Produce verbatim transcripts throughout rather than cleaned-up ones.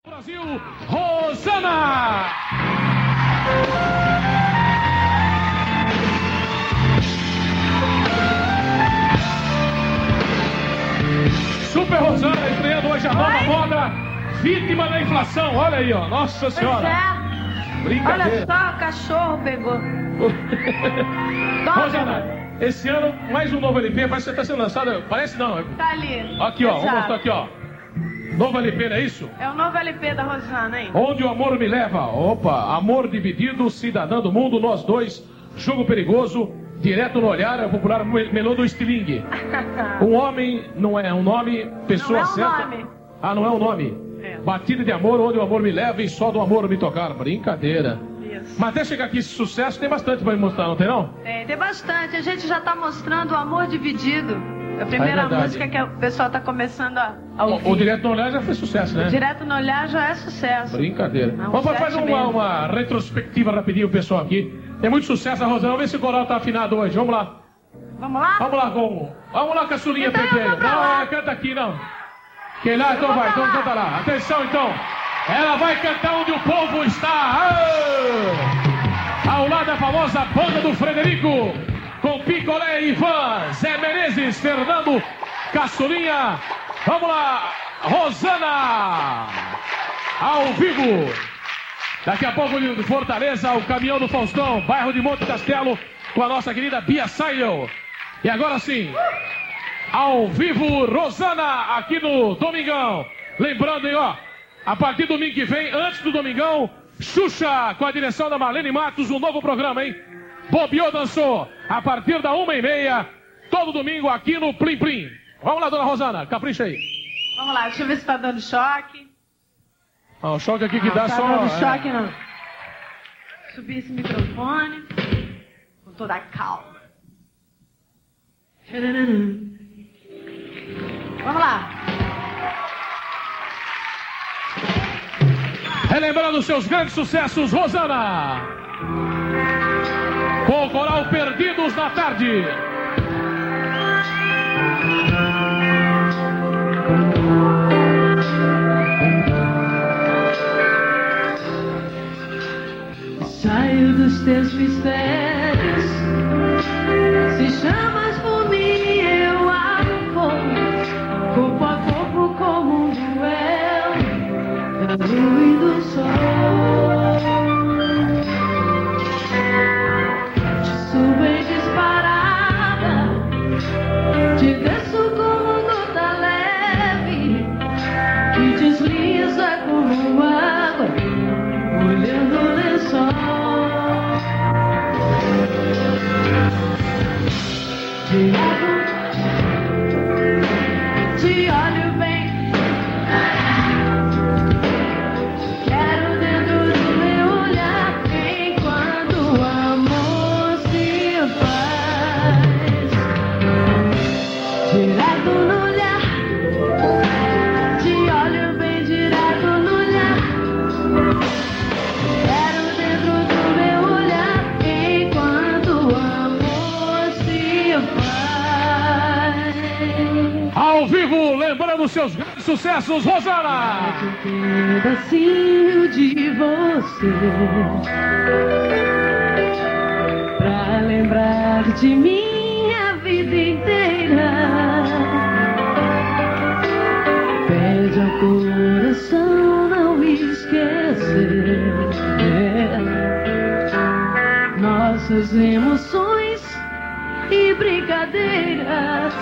Brasil, Rosana! Super Rosana estreando hoje a nova Oi? moda, vítima da inflação. Olha aí, ó, nossa senhora. Pois é. Brincadeira. Olha só, o cachorro pegou. Rosana, esse ano mais um novo L P, parece que está sendo lançado, parece não. Tá ali. Aqui, ó, Exato. vamos mostrar aqui, ó. Novo L P, não é isso? É o novo L P da Rosana, hein? Onde o amor me leva. Opa, amor dividido, cidadã do mundo, nós dois, jogo perigoso, direto no olhar, é o popular melô do estilingue. Um homem não é um nome, pessoa Não é um certa. nome. Ah, não é um nome. É. Batida de amor, onde o amor me leva e só do amor me tocar. Brincadeira. Isso. Mas até chegar aqui esse sucesso, tem bastante pra me mostrar, não tem não? Tem, tem bastante. A gente já tá mostrando o amor dividido. É a primeira É verdade. música que o pessoal tá começando a, a ouvir. O, o Direto no Olhar já fez sucesso, né? Direto no Olhar já é sucesso. Brincadeira. É um Vamos sete fazer uma, mesmo. uma retrospectiva rapidinho, pessoal, aqui. Tem muito sucesso a Rosana. Vamos ver se o coral tá afinado hoje. Vamos lá. Vvamos lá? Vamos lá, com. Vamos lá, caçulinha Então eu Pepe. vou pra Não, lá. ela canta aqui, não. Quem lá, então vou vai, pra então lá. canta lá. Atenção, então. Ela vai cantar onde o povo está. Ah! Ao lado da famosa banda do Frederico. Com Picolé e Ivan, Zé Menezes, Fernando, Caçulinha. Vamos lá, Rosana. Ao vivo. Daqui a pouco de Fortaleza, o caminhão do Faustão, bairro de Monte Castelo, com a nossa querida Bia Seidel. E agora sim, ao vivo, Rosana, aqui no Domingão. Lembrando, hein, ó, a partir do domingo que vem, antes do Domingão, Xuxa, com a direção da Marlene Matos, um novo programa, hein? Bobiô dançou, a partir da uma e meia, todo domingo aqui no Plim Plim. Vamos lá, dona Rosana, capricha aí. Vamos lá, deixa eu ver se tá dando choque. Ah, o choque aqui que Não, dá tá só... dando é. choque, não. Subir esse microfone. Com toda a calma. Vamos lá. Relembrando seus grandes sucessos, Rosana. Com o coral Perdidos na Tarde. Saio dos teus mistérios. Se chamas por mim, eu abro fogo. Corpo a corpo como um duelo da lua e do sol. Te subo em disparada. Te desço como gota leve. E desliza como água olhando o lençol. Te olho, te olho bem. Quero dentro do meu olhar enquanto o amor se faz. Direto no olhar. Te olho bem direto no olhar. Quero dentro do meu olhar enquanto o amor se faz. Ao vivo, lembrando seus grandes sucessos, Rosana. Um pedacinho de você pra lembrar de minha vida inteira. Pede ao coração não esquecer é, nossas emoções e brincadeiras.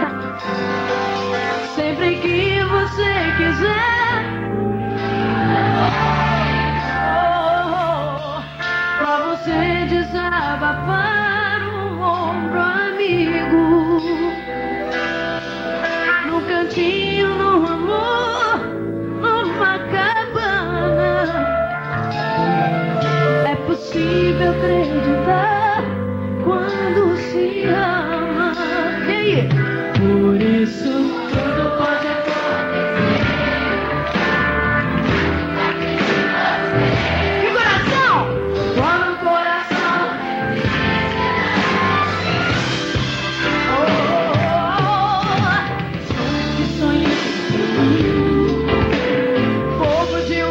Sempre que você quiser, oh, pra você desabafar um ombro amigo. No cantinho, no amor, numa cabana. É possível acreditar quando se ama. E aí? Por isso tudo pode acontecer. Que coração! Quando o coração oh, oh, oh, oh. Que sonho fogo de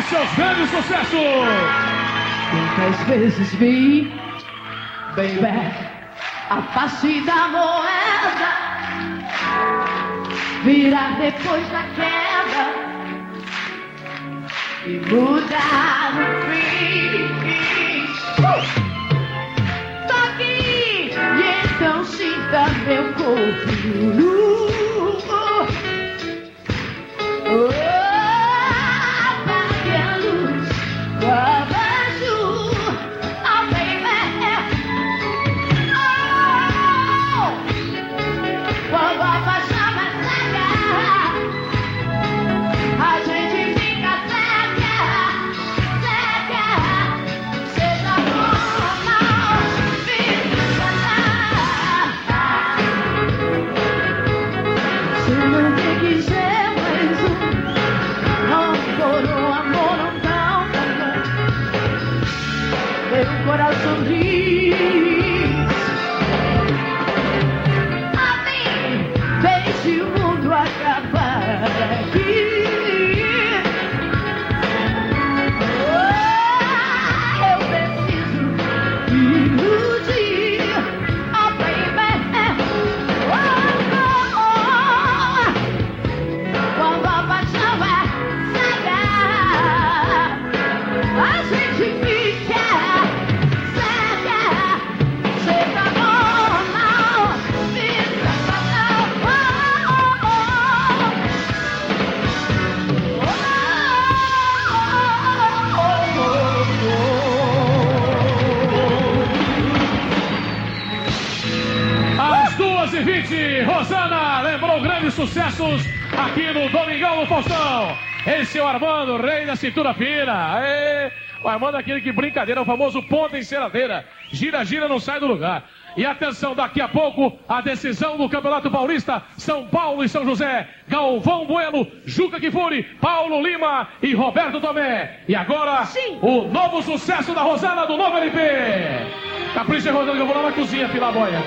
seus grandes sucessos. Quantas vezes vi, baby, a face da moeda virar depois da queda e mudar no fim. Toque, e então sinta meu corpo. Oh, apague a luz, abaixo, oh baby. Oh, quando a paixão vai cegar, a gente fica cega, cega. Seja bom ou não, fica lá. Se não te quiser, o amor não dá um tamanho. Meu coração diz a mim, deixe o mundo acabar aqui. Oh, eu preciso me iludir, oh baby. Oh, oh, oh. Quando a paixão vai, a gente fica cega, seja bom ou não, fica não. Oh, oh, oh. Às duas e vinte, Rosana lembrou grandes sucessos aqui no Domingão do Faustão. Esse é o Armando, rei da cintura fina. Aê! O Armando é aquele que brincadeira, é o famoso ponta enceradeira. Gira, gira, não sai do lugar. E atenção, daqui a pouco, a decisão do Campeonato Paulista. São Paulo e São José. Galvão Bueno, Juca Kfouri, Paulo Lima e Roberto Tomé. E agora, sim, o novo sucesso da Rosana do novo L P. Capricha, Rosana, que eu vou lá na cozinha filar a boia.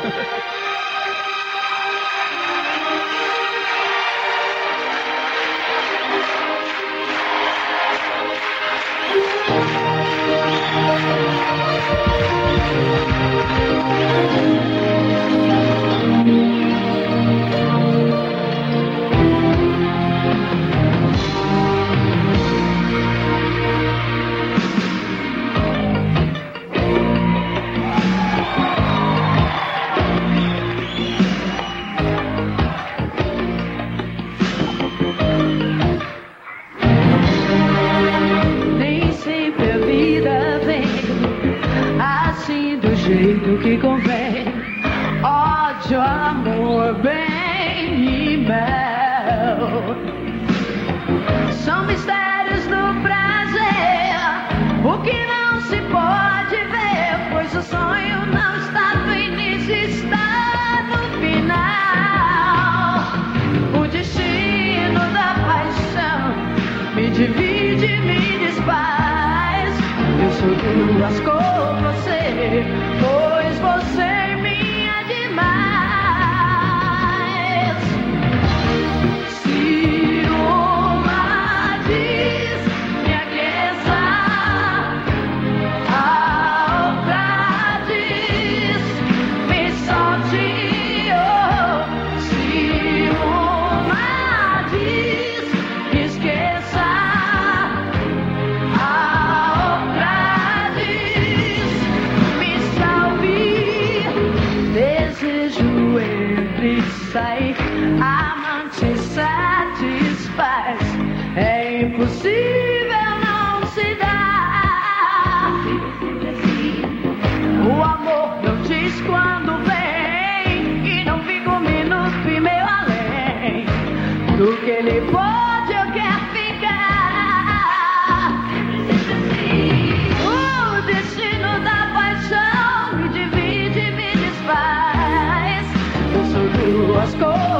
jeito que convém, ódio, amor, bem e mel. São mistérios do prazer, o que não se pode ver, pois o sonho não está no início, está no final. O destino da paixão me divide, me desfaz. Eu sou duas com você, pois você é minha demais. Se uma diz me aqueça, a outra diz me solte. Oh, se uma diz me esqueça, a outra diz me salve. Desejo entre sair, amante satisfaz. É impossível não se dar. O amor não diz quando vem, e não fica um minuto e meio além do que ele pode ou quer ficar. O destino da paixão me divide, me desfaz. Eu sou duas cores.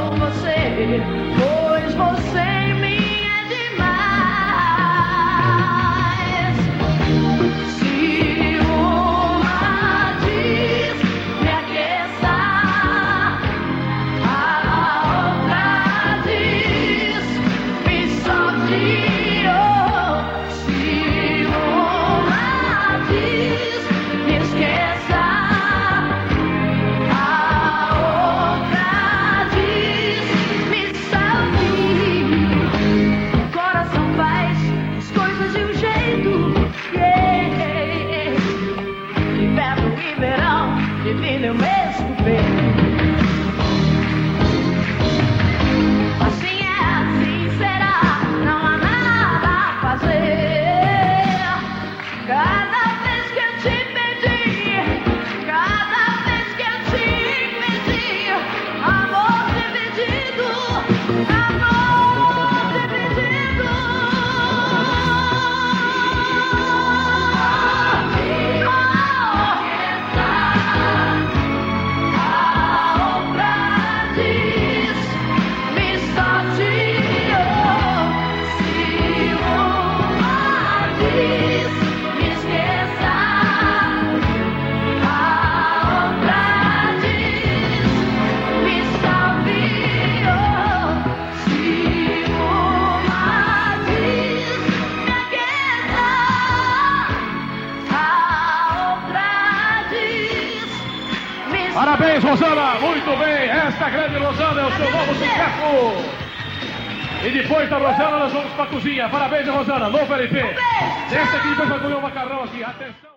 Parabéns, Rosana. Muito bem. Esta grande Rosana é o seu novo sucesso. E depois da Rosana, nós vamos para a cozinha. Parabéns, Rosana. Novo L P. Esse aqui depois vai comer um macarrão aqui. Atenção.